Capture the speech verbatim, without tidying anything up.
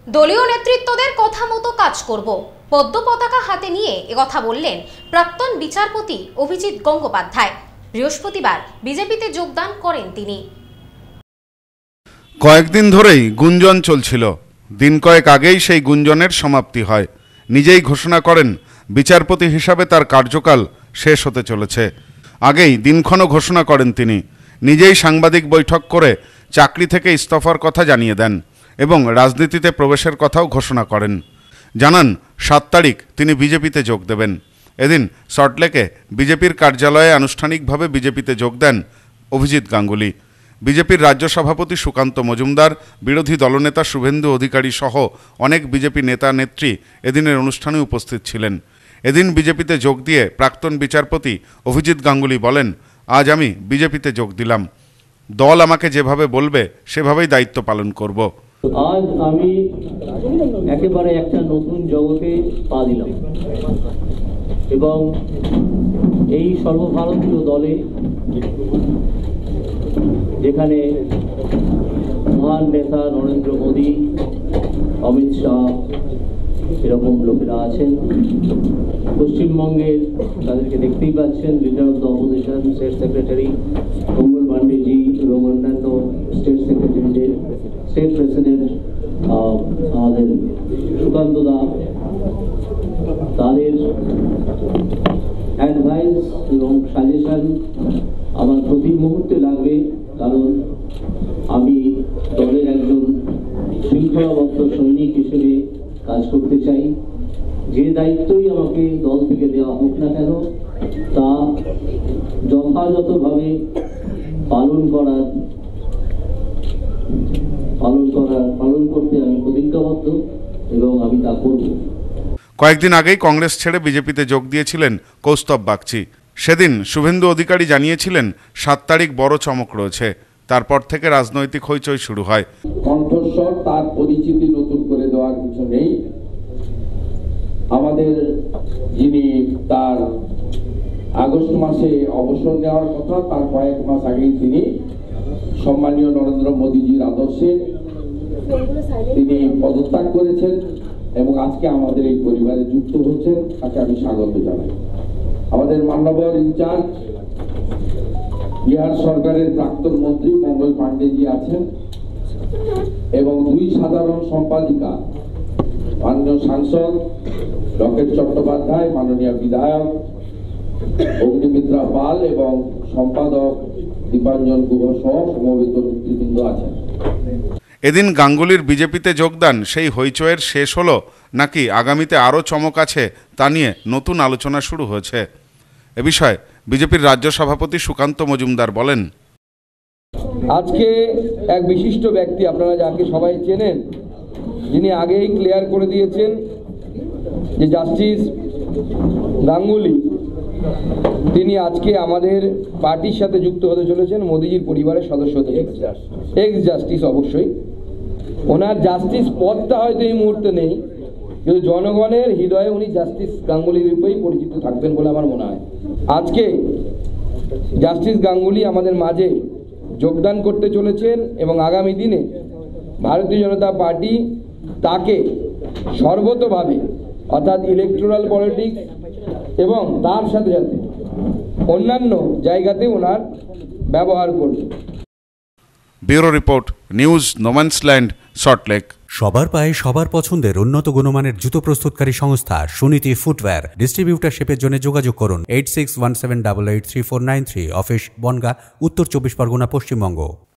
দলীয় নেতৃত্বদের কথা মতো কাজ করব, পদ্ম পতাকা হাতে নিয়ে একথা বললেন প্রাক্তন বিচারপতি অভিজিৎ গঙ্গোপাধ্যায়। বৃহস্পতিবার বিজেপিতে যোগদান করেন তিনি। কয়েকদিন ধরেই গুঞ্জন চলছিল, দিন কয়েক আগেই সেই গুঞ্জনের সমাপ্তি হয়। নিজেই ঘোষণা করেন বিচারপতি হিসাবে তার কার্যকাল শেষ হতে চলেছে। আগেই দিনক্ষণও ঘোষণা করেন তিনি। নিজেই সাংবাদিক বৈঠক করে চাকরি থেকে ইস্তফার কথা জানিয়ে দেন এবং রাজনীতিতে প্রবেশের কথাও ঘোষণা করেন। জানান সাত তারিখ তিনি বিজেপিতে যোগ দেবেন। এদিন সল্টলেকে বিজেপির কার্যালয়ে আনুষ্ঠানিকভাবে বিজেপিতে যোগ দেন অভিজিৎ গাঙ্গুলি। বিজেপির রাজ্য সভাপতি সুকান্ত মজুমদার, বিরোধী দলনেতা শুভেন্দু অধিকারী সহ অনেক বিজেপি নেতা নেত্রী এদিনের অনুষ্ঠানে উপস্থিত ছিলেন। এদিন বিজেপিতে যোগ দিয়ে প্রাক্তন বিচারপতি অভিজিৎ গাঙ্গুলি বলেন, আজ আমি বিজেপিতে যোগ দিলাম। দল আমাকে যেভাবে বলবে সেভাবেই দায়িত্ব পালন করব। আজ আমি একেবারে একটা নতুন জগতে পা দিলাম এবং এই সর্বভারতীয় দলে, যেখানে মহান নেতা নরেন্দ্র মোদী, অমিত শাহ এরকম লোকেরা আছেন, পশ্চিমবঙ্গের তাদেরকে দেখতেই পাচ্ছেন, leader of the opposition, state secretary Mangal Pandeji এবং অন্যান্য স্টেট সেক্রেটারিদের, স্টেট প্রেসিডেন্ট আমাদের সুকান্ত দা, তাদের অ্যাডভাইস এবং সাজেশন আমার প্রতি মুহূর্তে লাগবে, কারণ আমি দলের একজন শৃঙ্খলাবদ্ধ সৈনিক হিসেবে কাজ করতে চাই। যে দায়িত্বই আমাকে দল থেকে দেওয়া হোক না কেন, তা যথাযথভাবে পালন করার পালন করার পালন করতে আমি প্রতিজ্ঞাবদ্ধ এবং আমি তা করব। কয়েকদিন আগেই কংগ্রেস ছেড়ে বিজেপিতে যোগ দিয়েছিলেন কৌস্তব বাগচি। সেদিন শুভেন্দু অধিকারী জানিয়েছিলেন সাত তারিখ বড় চমক রয়েছে। তারপর থেকে রাজনৈতিক হইচই শুরু হয়। কণ্ঠস্বর তার পরিচিতি নতুন করে দেওয়ার কিছু নেই। আমাদের যিনি তার আগস্ট মাসে অবসর নেওয়ার কথা, তার কয়েক মাস আগেই তিনি সম্মানীয় নরেন্দ্র মোদীজির আদর্শে তিনি পদত্যাগ করেছেন এবং আজকে আমাদের এই পরিবারে যুক্ত হচ্ছেন। তাকে আমি স্বাগত জানাই। আমাদের মাননীয় ইনচার্জ বিহার সরকারের প্রাক্তন মন্ত্রী মঙ্গল পান্ডেজি আছেন এবং দুই সাধারণ সম্পাদিকা, মাননীয় সাংসদ লকেট চট্টোপাধ্যায়, মাননীয় বিধায়ক অগ্নিমিত্রা পাল এবং সম্পাদক দীপাঞ্জন গুহ সহ সমবেত নেতৃবৃন্দ আছেন। এদিন গাঙ্গুলির বিজেপিতে যোগদান সেই হইচয়ের শেষ হলো নাকি আগামীতে আরও চমক আছে তা নিয়ে নতুন আলোচনা শুরু হয়েছে। এ বিষয়ে বিজেপির রাজ্য সভাপতি সুকান্ত মজুমদার বলেন, আজকে এক বিশিষ্ট ব্যক্তি, আপনারা যাকে সবাই চেনেন, যিনি আগেই ক্লিয়ার করে দিয়েছেন যে জাস্টিস গাঙ্গুলি তিনি আজকে আমাদের পার্টির সাথে যুক্ত হতে চলেছেন, মোদিজির পরিবারের সদস্য হতে চলেছেন। এক্স জাস্টিস অবশ্যই, ওনার জাস্টিস পদটা হয়তো এই মুহূর্তে নেই, কিন্তু জনগণের হৃদয়ে উনি জাস্টিস গাঙ্গুলির রূপেই পরিচিত থাকবেন বলে আমার মনে হয়। আজকে জাস্টিস গাঙ্গুলি আমাদের মাঝে যোগদান করতে চলেছেন এবং আগামী দিনে ভারতীয় জনতা পার্টি তাকে সর্বতভাবে, অর্থাৎ ইলেকটোরাল পলিটিক্স এবং তার সাথে সাথে অন্যান্য জায়গাতে ওনার ব্যবহার করবে। Bureau report, news no man's land, Salt Lake. সবার পায়ে সবার পছন্দের উন্নত গুণমানের জুতো প্রস্তুতকারী সংস্থা সুনীতি ফুটওয়্যার। ডিস্ট্রিবিউটারশিপের জন্য যোগাযোগ করুন eight six one seven double eight three four nine three. Office Bangaon, উত্তর চব্বিশ পরগনা, পশ্চিমবঙ্গ।